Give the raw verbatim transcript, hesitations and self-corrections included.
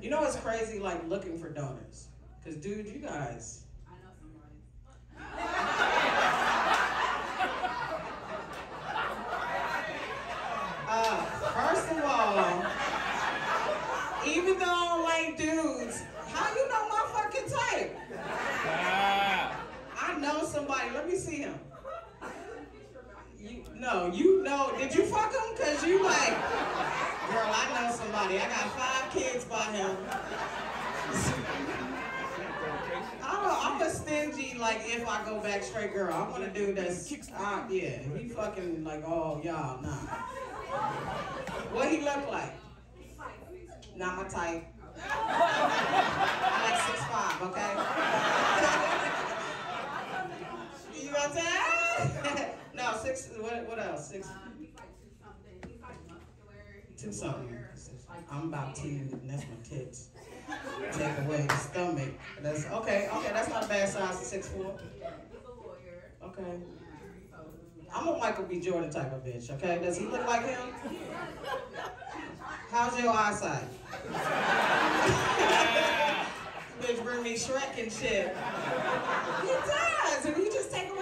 You know what's crazy? Like looking for donors. Cause dude, you guys. I know somebody. Uh, first of all, even though I don't like dudes, how you know my fucking type? I know somebody. Let me see him. You, no, you know. Did you fuck him? Cause you like, girl, I know somebody. I got five kids by him. I'm a, I'm a stingy, like, if I go back straight, girl. I want to do this. Uh, yeah, he fucking like, oh, y'all, nah. What he look like? Not my type. I like six five, okay? You know what I'm saying? No, six, what, what else? Six? Um, he's like two something. He's like muscular. He's Two a something. lawyer. Like, I'm about two, and that's my tits. Take away the stomach. That's okay, okay, that's not a bad size for six four. Yeah, he's a lawyer. Okay. Yeah, so, yeah. I'm a Michael B. Jordan type of bitch, okay? Does he look like him? How's your eyesight? Bitch bring me Shrek and shit. He does, and he just take